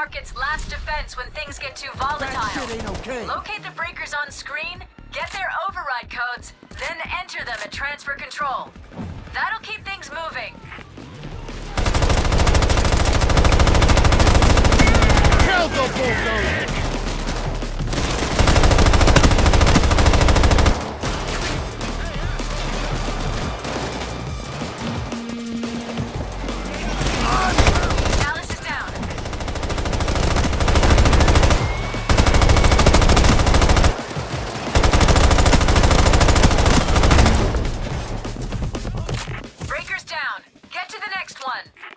market's last defense when things get too volatile. That shit ain't okay. Locate the breakers on screen, get their override codes, then enter them at transfer control. That'll keep things moving. Kill the bulldozer! Dallas is down. Breaker's down. Get to the next one.